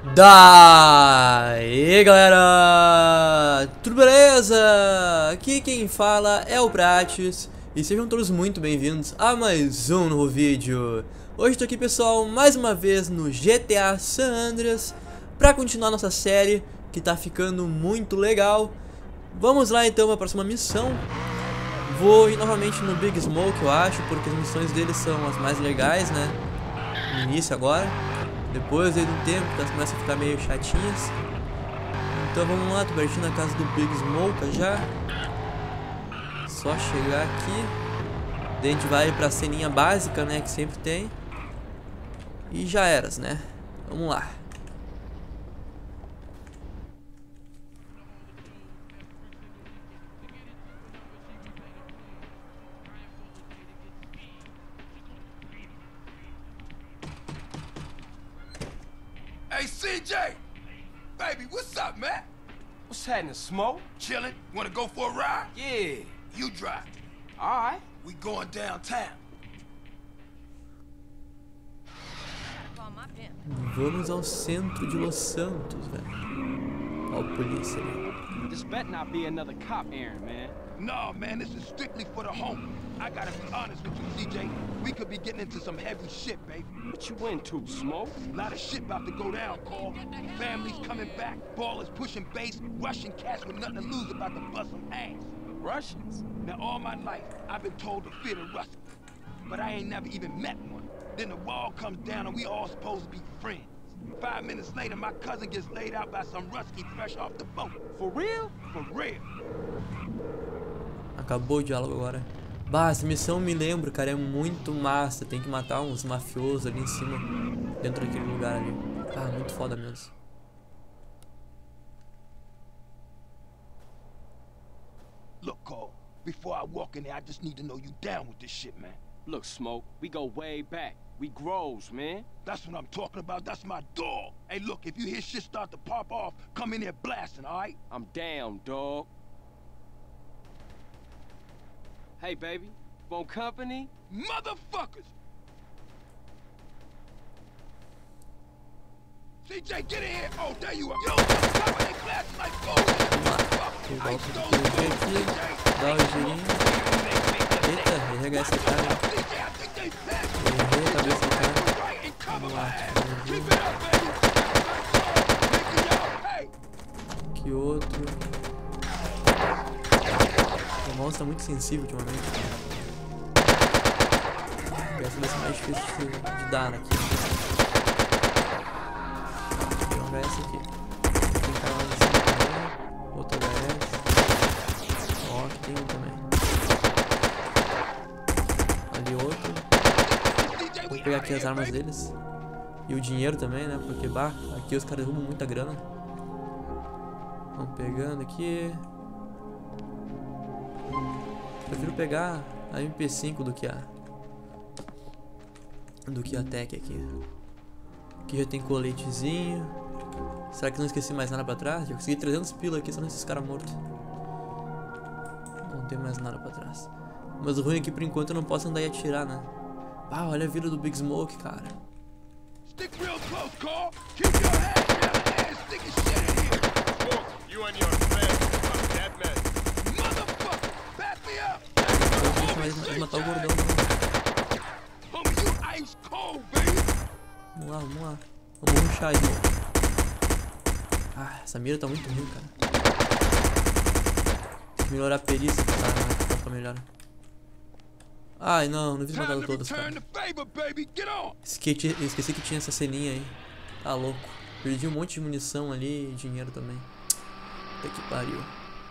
Daí galera, tudo beleza? Aqui quem fala é o Prates e sejam todos muito bem-vindos a mais um novo vídeo. Hoje estou aqui pessoal, mais uma vez no GTA San Andreas para continuar nossa série que tá ficando muito legal. Vamos lá então para a próxima missão. Vou ir novamente no Big Smoke, eu acho, porque as missões dele são as mais legais, né? No início agora. Depois de um tempo, elas começam a ficar meio chatinhas. Então vamos lá, tô pertinho na casa do Big Smoke já. Só chegar aqui. Daí a gente vai pra ceninha básica, né, que sempre tem. E já eras, né? Vamos lá. Hey, CJ! Baby, what's up, man? What's happening, Smoke? Chillin'? Wanna go for a ride? Yeah. You drive. Alright. We going downtown. Vamos ao centro de Los Santos, velho. Ó a polícia ali. This better not be another cop errand, man. No, man, this is strictly for the home. I gotta be honest with you, CJ. We could be getting into some heavy shit, baby. What you into, Smoke? A lot of shit about to go down, Carl. Families coming back, ballers pushing base, Russian cats with nothing to lose about to bust some ass. Russians? Now, all my life, I've been told to fear the Russians. But I ain't never even met one. Then the wall comes down and we all supposed to be friends. 5 minutes later, my cousin gets laid out by some Rusky fresh off the boat. For real? For real. Acabou o diálogo agora. Bah, essa missão me lembro, cara, é muito massa. Tem que matar uns mafiosos ali em cima, dentro daquele lugar ali. Ah, muito foda mesmo. Look, Carl, before I walk in there, I just need to know you down with this shit, man. Look, Smoke, we go way back. We grows, man. That's what I'm talking about. That's my dog. Hey, look, if you hear shit start to pop off, come in there blasting, all right? I'm down, dog. Hey, baby, want company? Motherfuckers! CJ, get in here! Oh, there you are! Yo, stop it! They blasting like fools! Pegar o PV aqui, dar o girinho. Eita, errei essa cara. Errei a cabeça do cara. Vamos lá, aqui outro. O mouse tá muito sensível ultimamente. Essa vai ser mais difícil de dar aqui. Vou jogar essa aqui. Tem cara lá em cima também. Outro HS. Ó, aqui tem um também. Ali outro. Vou pegar aqui as armas deles. E o dinheiro também, né? Porque, bah, aqui os caras derrubam muita grana. Vamos pegando aqui. Prefiro pegar a MP5 do que a Tech aqui. Aqui já tem coletezinho. Será que não esqueci mais nada pra trás? Já consegui 300 pila aqui só nesses caras mortos. Não tem mais nada pra trás. Mas o ruim é que por enquanto eu não posso andar e atirar, né? Ah, olha a vida do Big Smoke, cara. Stick real close, Carl. Keep your head down and stick your shit in here. Smoke, you and your friends are dead men. Motherfucker, back me up. Deixa mais matar o gordão. Homie, you ice cold, baby. Vamos lá, vamos lá. Vamos rushar aí. Ah, essa mira tá muito ruim, cara. Tem que melhorar a perícia pra ficar melhor. Ai, não fiz matar todas, cara. Esqueci que tinha essa ceninha aí. Tá louco. Perdi um monte de munição ali e dinheiro também. Puta que pariu.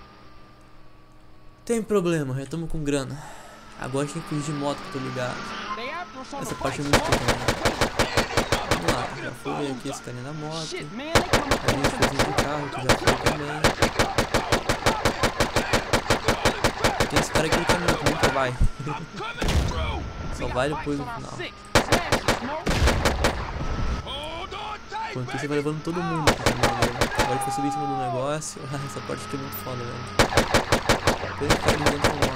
Tem problema, já tamo com grana. Agora a gente tem que fugir de moto, que eu tô ligado. Essa parte é muito pequena. Vamos lá, já foi aqui esse carinha da moto. A gente fez um carro, que já foi também. Tem esse cara aqui no caminho que nunca vai. Só vai depois no final. Enquanto isso, você vai levando todo mundo aqui também, velho. Agora que eu subi em cima do negócio. Essa parte aqui é muito foda, velho. Depois ficar ali dentro do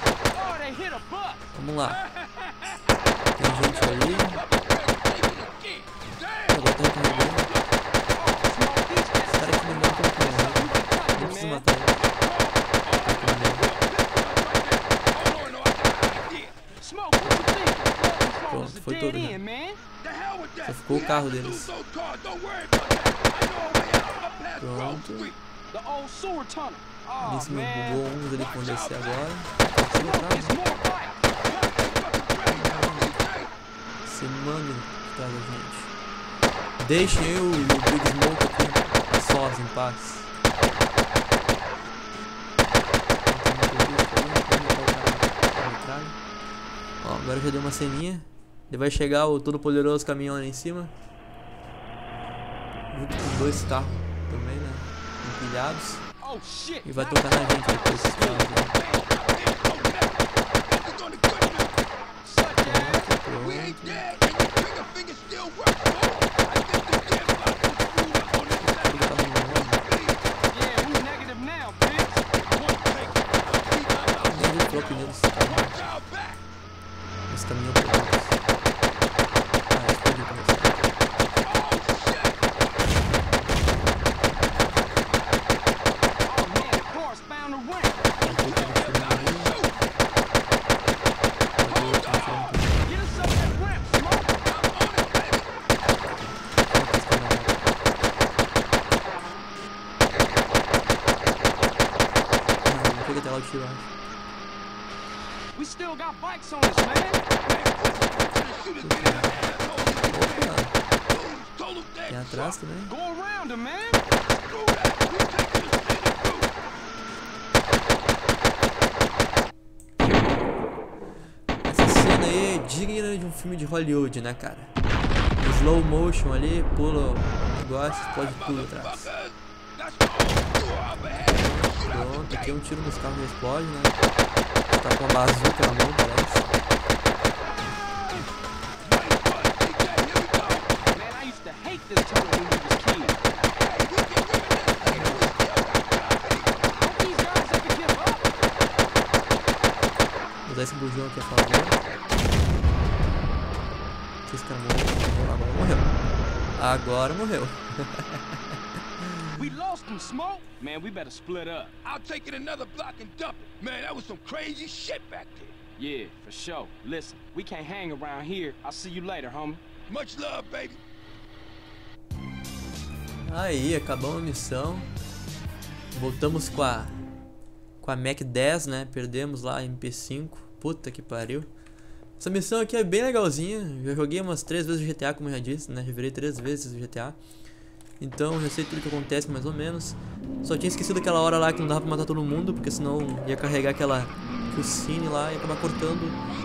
mar. Vamos lá. Tem gente ali. Só ficou o carro deles. Pronto. Nesse meu bugou uns ali que vão descer agora. Se manda atrás da gente. Deixem eu e o Big Smoke aqui sós, em paz. Ó, agora já deu uma ceninha. Ele vai chegar o todo poderoso caminhão ali em cima. Junto com os dois carros também, né? Empilhados. E vai tocar na gente depois esses carros. Esse caminhão por dentro. Explodiu também. Não chega até lá o tiro, acho. We still got bikes on us, man. Tem atrás também. Go around him, man. Essa cena aí é digna de um filme de Hollywood, né, cara? Slow motion ali, pula o negócio, explode tudo atrás. Pronto, aqui é um tiro nos carros e explode, né? Tá com uma bazuca na mão, parece. Vou usar esse bujão aqui a favor. Esse cara morreu. Agora morreu. We lost him, Smoke. Man, we better split up. I'll take it another block and dump it. Man, that was some crazy shit back there. Yeah, for sure. Listen, we can't hang around here. I'll see you later, homie. Much love, baby. Aí, acabou a missão. Voltamos com a Mac 10, né? Perdemos lá a MP5. Puta que pariu. Essa missão aqui é bem legalzinha. Já joguei umas 3 vezes o GTA, como eu já disse, né? Já virei 3 vezes o GTA. Então já sei tudo que acontece mais ou menos. Só tinha esquecido aquela hora lá que não dava pra matar todo mundo, porque senão ia carregar aquela cutscene lá e acabar cortando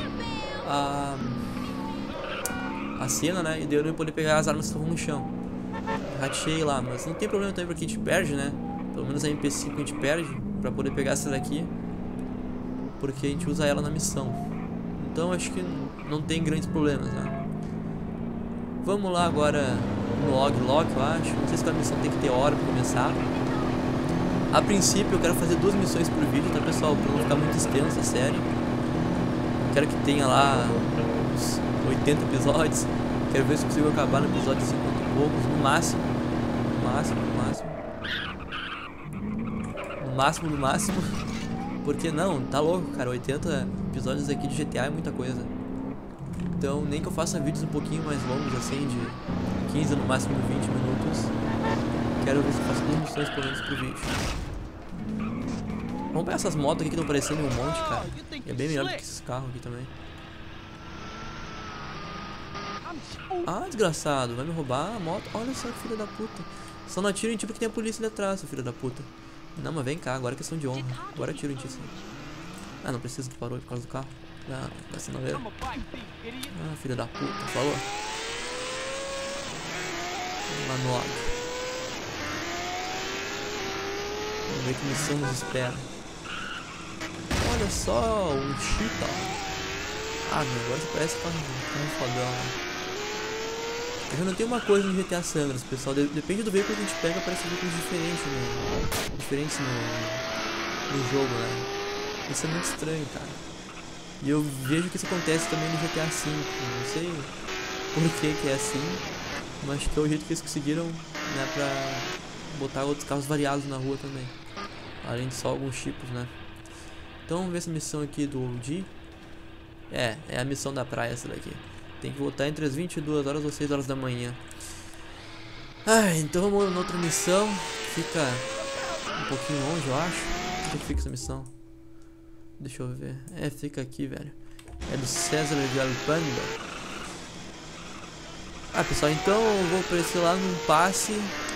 a cena, né? E daí eu não ia poder pegar as armas que estavam no chão. Ratei lá, mas não tem problema também porque a gente perde, né? Pelo menos a MP5 a gente perde pra poder pegar essa daqui, porque a gente usa ela na missão. Então acho que não tem grandes problemas, né? Vamos lá agora no Log, eu acho. Não sei se a missão tem que ter hora pra começar. A princípio eu quero fazer 2 missões por vídeo, tá, pessoal? Pra não ficar muito extensa a série. Quero que tenha lá uns 80 episódios. Quero ver se consigo acabar no episódio 50 e poucos, no máximo. No máximo. Porque não, tá louco, cara. 80 episódios aqui de GTA é muita coisa. Então, nem que eu faça vídeos um pouquinho mais longos, assim, de 15, no máximo 20 minutos. Quero ver se eu faço 2 missões pelo menos por vídeo. Vamos pegar essas motos aqui que estão parecendo em um monte, cara. É bem melhor do que esses carros aqui também. Ah, desgraçado, vai me roubar a moto. Olha só que filho da puta. Só não atira em ti porque tem a polícia ali atrás, seu filho da puta. Não, mas vem cá, agora é questão de honra. Agora atiro em ti, sim. Ah, não precisa, que parou por causa do carro. Ah, vai ser não ver. Ah, filho da puta, falou. Vamos lá no lado. Vamos ver que missão nos espera. Olha só, um cheetah. Ah, meu, agora você parece que tá um fodão, né? Eu já não tenho uma coisa no GTA San Andreas, pessoal. Depende do veículo que a gente pega, aparece veículos diferentes no jogo, né? Isso é muito estranho, cara. E eu vejo que isso acontece também no GTA V. Não sei por que é assim, mas acho que é o jeito que eles conseguiram, né, pra botar outros carros variados na rua também. Além de só alguns tipos, né? Então vamos ver essa missão aqui do OG. É a missão da praia essa daqui. Tem que voltar entre as 22 horas ou 6 horas da manhã. Ah, então vamos na outra missão. Fica um pouquinho longe, eu acho. Onde fica essa missão? Deixa eu ver. É, fica aqui, velho. É do César de Alpanda. Ah, pessoal, então eu vou aparecer lá num passe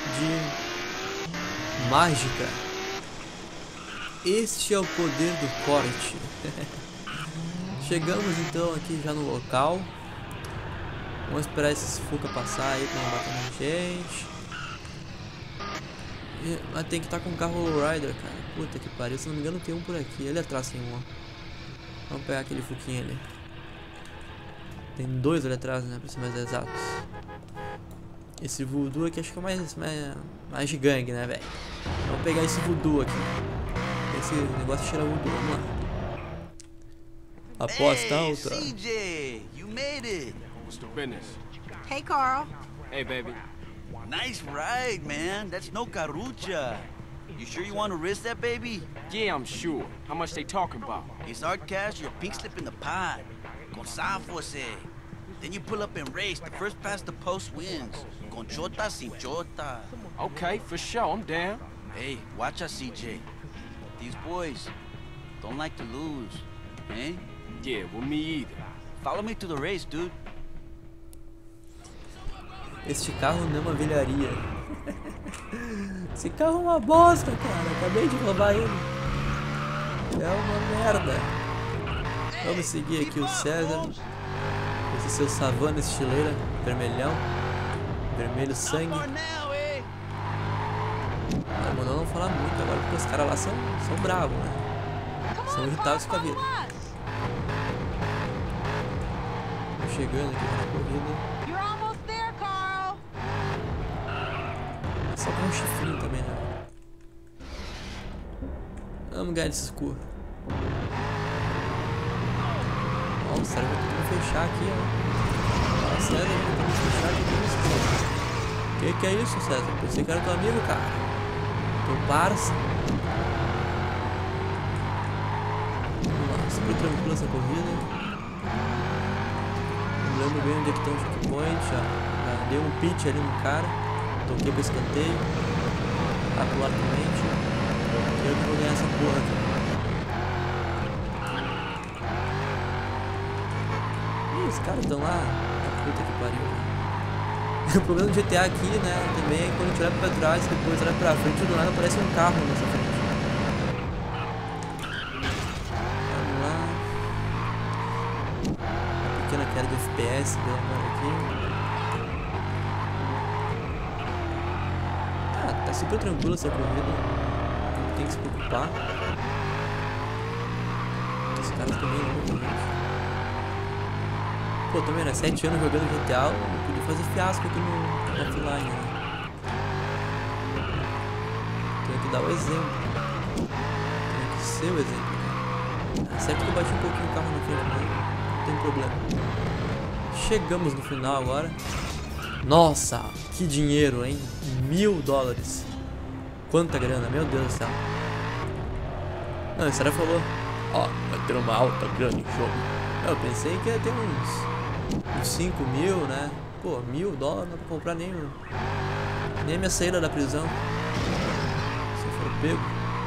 de mágica. Este é o poder do corte. Chegamos então aqui já no local. Vamos esperar esses Fuka passar aí pra não bater na gente. Mas tem que estar com o carro Lowrider, cara. Puta que pariu, se não me engano tem um por aqui. Ali atrás tem um, ó. Vamos pegar aquele Fuquinho ali. Tem dois ali atrás, né, pra ser mais exatos. Esse voodoo aqui acho que é mais de gangue, né, velho? Vamos pegar esse voodoo aqui. Esse negócio cheira voodoo, vamos lá. Aposta alta. CJ, you made it. What's the business? Hey, Carl. Hey, baby. Nice ride, man. That's no carucha. You sure you want to risk that, baby? Yeah, I'm sure. How much they talking about? It's our cash, your pink slip in the pot. Con Sanfose. Then you pull up and race. The first past the post wins. Con chota sin chota. Okay, for sure. I'm down. Hey, watch us, CJ. These boys don't like to lose, eh? Yeah, well, me either. Follow me to the race, dude. Este carro não é uma velharia. Esse carro é uma bosta, cara. Acabei de roubar ele. É uma merda. Vamos seguir aqui o César. Esse seu savana estileira, vermelhão. Vermelho sangue. Ah, mandou não falar muito agora, porque os caras lá são bravos, né? São irritados com a vida. Tô chegando aqui na corrida. Só com um chifrinho também, né? Vamos ganhar desse escuro. Ó, o César vai tentando fechar aqui, ó. Fala César, vai tentando fechar aqui. Que é isso, César? Pensei que era teu amigo, cara. Teu parça. Vamos lá, super tranquilo essa corrida. Não lembro bem onde é que estão os checkpoints. Já dei um pitch ali no cara. Toquei pro escanteio. Atualmente. Eu que vou ganhar essa porra aqui. Ih, os caras estão lá. Puta que pariu. O problema do GTA aqui, né, também é quando a gente olha pra trás e depois olha pra frente, do nada aparece um carro na nossa frente. Vamos lá. Uma pequena queda de FPS, pelo amor aqui. Tá super tranquilo essa corrida, não tem que se preocupar. Os caras também não, gente. Pô, também, né? 7 anos jogando GTA, eu não podia fazer fiasco aqui no offline, né? Tem que dar o exemplo. Tem que ser o exemplo, né? É certo que eu bati um pouquinho o carro na frente, mas não tem problema. Chegamos no final agora. Nossa, que dinheiro, hein? $1000. Quanta grana, meu Deus do céu. Não, esse cara falou, ó, vai ter uma alta grana em jogo. Eu pensei que ia ter uns 5 mil, né? Pô, $1000 não dá pra comprar nem a minha saída da prisão. Se eu for pego.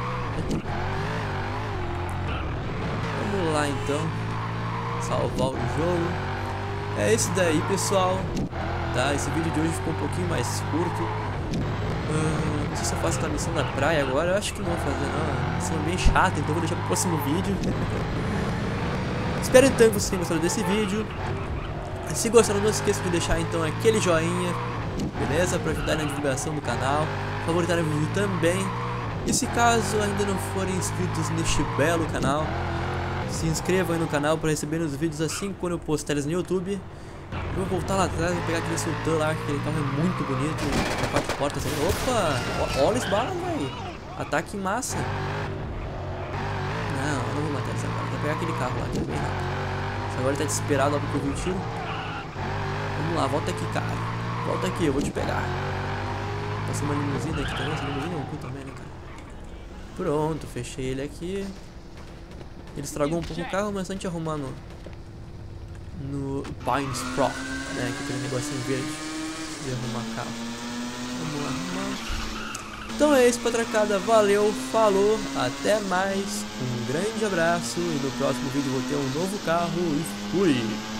Vamos lá então. Salvar o jogo. É esse daí, pessoal. Tá, esse vídeo de hoje ficou um pouquinho mais curto. Não sei se eu faço a missão da praia agora. Eu acho que não vou fazer, não. Missão bem chata, então vou deixar pro próximo vídeo. Espero então que vocês tenham gostado desse vídeo. Se gostaram, não se esqueça de deixar então aquele joinha, beleza? Pra ajudar na divulgação do canal. Favoritar o vídeo também. E se caso ainda não forem inscritos neste belo canal, se inscrevam aí no canal para receber os vídeos assim quando eu postar eles no YouTube. Eu vou voltar lá atrás, vou pegar aquele Sultan lá, aquele carro é muito bonito, com 4 portas aí. Opa! Olha esse bala, velho! Ataque em massa! Não, não vou matar esse agora, vou pegar aquele carro lá, que é bem rápido. Esse agora ele tá desesperado lá porque eu vi o tiro. Vamos lá, volta aqui, cara. Volta aqui, eu vou te pegar. Passei uma limusine aqui também, essa limusine é um cu também, né, cara? Pronto, fechei ele aqui. Ele estragou um pouco o carro, mas se a gente arrumar no Pines Pro, né? Que é aquele negocinho verde de arrumar carro. Vamos arrumar. Então é isso, patracada. Valeu, falou, até mais. Um grande abraço e no próximo vídeo vou ter um novo carro e fui!